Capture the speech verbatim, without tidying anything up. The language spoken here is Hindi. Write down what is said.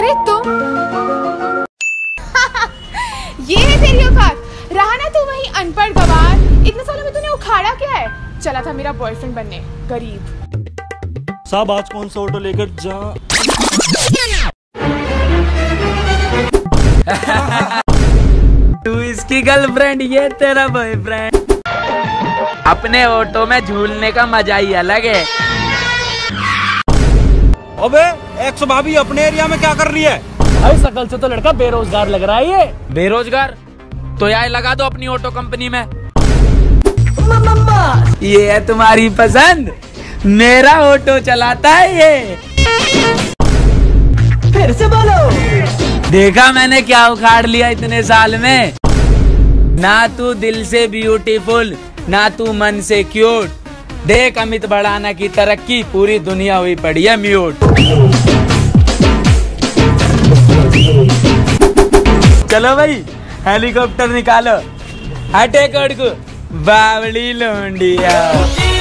अरे तुम ये है तेरी औकात। रहा ना तू वही अनपढ़ गवार। इतने सालों में तूने उखाड़ा क्या है? चला था मेरा बॉयफ्रेंड बनने, गरीब। साहब आज कौन सा ऑटो लेकर जा? तू इसकी गर्लफ्रेंड, ये तेरा बॉयफ्रेंड। अपने ऑटो में झूलने का मजा ही अलग है। अबे एक सौ भाभी अपने एरिया में क्या कर रही है? भाई शकल से तो लड़का बेरोजगार लग रहा है। ये बेरोजगार तो यार लगा दो अपनी ऑटो कंपनी में। ये है तुम्हारी पसंद? मेरा ऑटो चलाता है ये। फिर से बोलो। देखा मैंने क्या उखाड़ लिया इतने साल में। ना तू दिल से ब्यूटीफुल, ना तू मन से क्यूट। देख अमित बढ़ाना की तरक्की, पूरी दुनिया हुई पड़ी है म्यूट। चलो भाई हेलीकॉप्टर निकालो। हटे कोड को बावली लोंडिया।